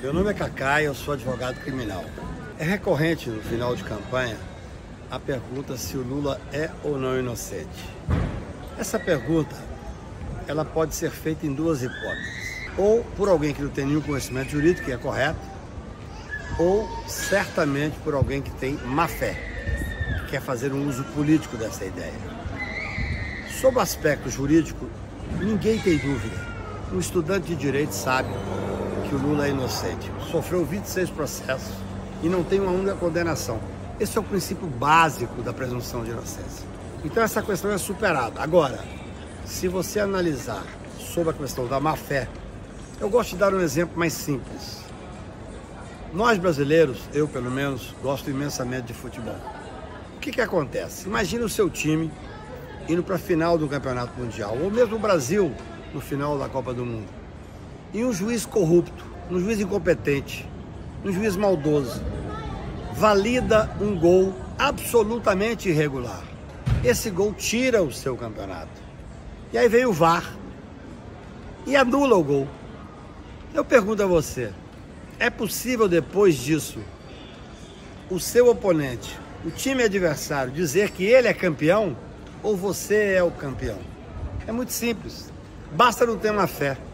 Meu nome é Cacá e eu sou advogado criminal. É recorrente no final de campanha a pergunta se o Lula é ou não inocente. Essa pergunta, ela pode ser feita em duas hipóteses. Ou por alguém que não tem nenhum conhecimento jurídico, que é correto, ou certamente por alguém que tem má fé, que quer fazer um uso político dessa ideia. Sob o aspecto jurídico, ninguém tem dúvida. Um estudante de direito sabe que o Lula é inocente. Sofreu 26 processos e não tem uma única condenação. Esse é o princípio básico da presunção de inocência. Então essa questão é superada. Agora, se você analisar sobre a questão da má-fé, eu gosto de dar um exemplo mais simples. Nós brasileiros, eu pelo menos, gosto imensamente de futebol. O que acontece? Imagina o seu time indo para a final do Campeonato Mundial, ou mesmo o Brasil no final da Copa do Mundo. E um juiz corrupto, um juiz incompetente, um juiz maldoso, valida um gol absolutamente irregular. Esse gol tira o seu campeonato. E aí vem o VAR e anula o gol. Eu pergunto a você, é possível depois disso o seu oponente, o time adversário, dizer que ele é campeão ou você é o campeão? É muito simples, basta não ter uma fé.